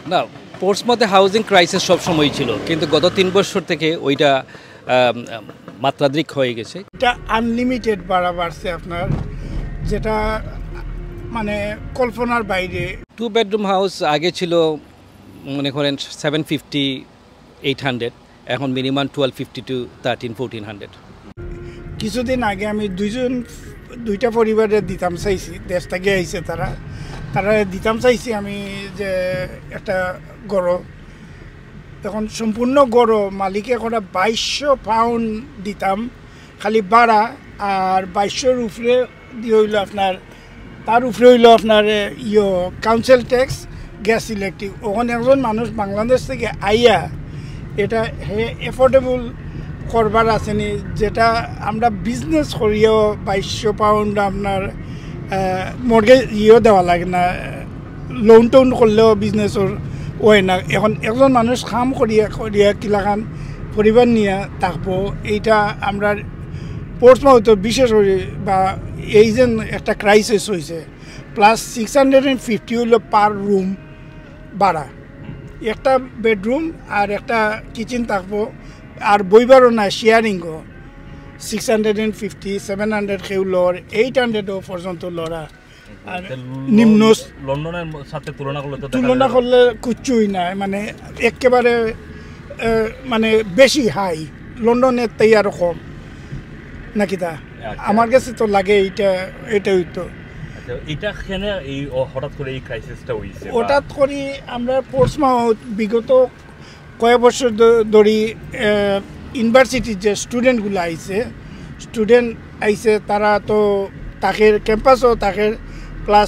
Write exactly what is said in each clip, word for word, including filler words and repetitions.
না, পোর্টসমাউথে housing crisis সবসময়ই ছিল, কিন্তু গত তিন বছর থেকে ওইটা মাত্রাধিক হয়ে গেছে। এটা আনলিমিটেড ভাড়া বাড়ছে আপনার, যেটা মানে কল্পনার বাইরে। টু বেডরুম হাউস আগে ছিল মনে করেন সেভেন ফিফটি এইট হান্ড্রেড, এখন minimum twelve fifty two thirteen fourteen hundred. কিছুদিন আগে আমি দুইজন দুইটা পরিবারে দিতাম চাইছি, দেশ থেকে আইছে তারা তারা দিতাম চাইছি আমি যে একটা গড়, তখন সম্পূর্ণ গড় মালিকে করা বাইশশো পাউন্ড দিতাম খালি ভাড়া, আর বাইশশোর উপরে দিয়ে হইল আপনার, তার উপরে হইল আপনার ইয়ে কাউন্সিল ট্যাক্স, গ্যাস, ইলেকট্রিক। ওখানে একজন মানুষ বাংলাদেশ থেকে আইয়া এটা হে এফোর্ডেবল করবার আসেনি, যেটা আমরা বিজনেস করিও বাইশশো পাউন্ড আপনার মর্গেজ ইয়েও দেওয়া লাগে না, লোন টোন করলেও বিজনেসর হয় না। এখন একজন মানুষ কাম করিয়া করিয়া কিলাখান পরিবার নিয়ে থাকবো, এইটা আমরা পোর্টসমাউথে বিশেষ করে বা এই যে একটা ক্রাইসিস হয়েছে, plus six hundred and fifty হইল পার রুম ভাড়া, একটা বেডরুম আর একটা কিচেন থাকবো, আর বইবারও না শেয়ারিংও six hundred and fifty seven hundred কেউ লর, এইট হান্ড্রেডও পর্যন্ত লড়া। আর নিম্ন লন্ডনের সাথে তুলনা করলে তুলনা করলে কিচ্ছুই না, মানে একেবারে মানে বেশি হাই, লন্ডনের তাই আরও কম নাকি তা আমার কাছে তো লাগে। এইটা এটা হইতো এটা কেন এই হঠাৎ করে এই ক্রাইসিসটা হইছে? হঠাৎ করে আমরা পোর্টসমাউথ বিগত কয়েক বছর ধরে ইউনিভার্সিটির যে স্টুডেন্টগুলো আইছে স্টুডেন্ট আইছে তারা তো তাকে ক্যাম্পাসও তাকে প্লাস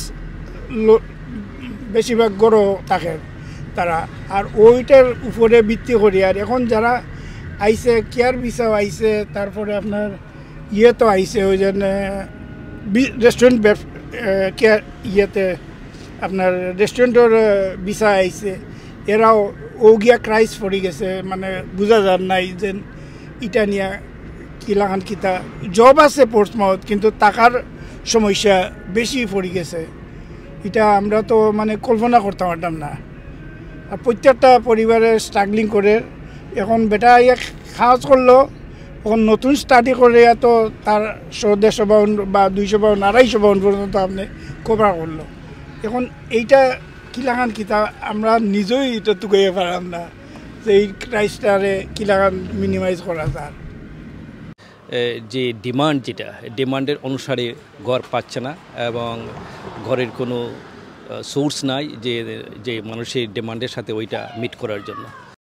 বেশিরভাগ গড় থাকে তারা, আর ওইটার উপরে ভিত্তি করি। আর এখন যারা আইছে কেয়ার ভিসাও আইছে, তারপরে আপনার ইয়ে তো আইছে ওই যে রেস্টুরেন্ট কেয়ার ইয়েতে আপনার রেস্টুরেন্টের ভিসা আইছে, এরাও ও গিয়া ক্রাইস পড়ে গেছে, মানে বোঝা যার নাই যে ইটা নিয়ে কিলাখান কিতা জব আছে পোর্টসমাউথ, কিন্তু টাকার সমস্যা বেশি পড়ে গেছে। এটা আমরা তো মানে কল্পনা করতে পারতাম না। আর প্রত্যেকটা পরিবারে স্ট্রাগলিং করে এখন বেটা ইয়ে খাওয়াজ করলো, এখন নতুন স্টাডি করে তো তার দেড়শো পাউন্ড বা দুইশো পাউন্ড আড়াইশো পাউন্ড পর্যন্ত আপনি কভার করলো। এখন এইটা কিলাখান কিতা আমরা নিজেই এটা টুকাইয়ে পারলাম না যে এই প্রাইসটারে কিলাখান মিনিমাইজ করা যায়। যে ডিমান্ড, যেটা ডিমান্ডের অনুসারে ঘর পাচ্ছে না, এবং ঘরের কোনো সোর্স নাই যে যে মানুষের ডিমান্ডের সাথে ওইটা মিট করার জন্য।